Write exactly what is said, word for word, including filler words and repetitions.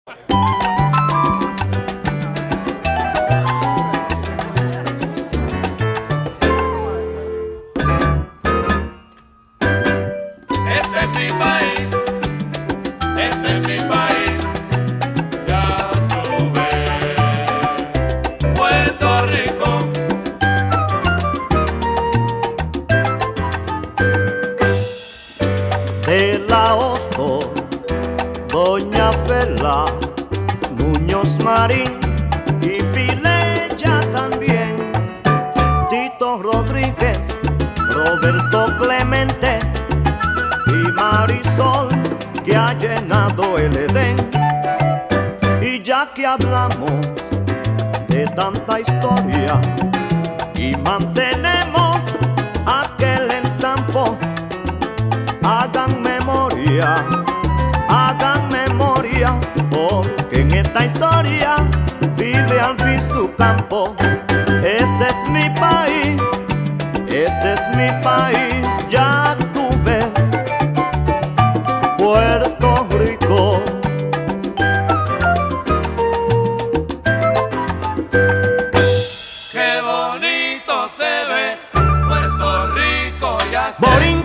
Este es mi país, este es mi país, ya tú ves, Puerto Rico. De la Hosto, Doña Fela, Muñoz Marín y Filella también, Tito Rodríguez, Roberto Clemente y Marisol, que ha llenado el Edén. Y ya que hablamos de tanta historia y mantenemos aquel ensampo, hagan memoria, hagan memoria, porque en esta historia vive Alvin su campo. Este es mi país, este es mi país, ya tú ves, Puerto Rico. Qué bonito se ve Puerto Rico, ya sé. Borinquen.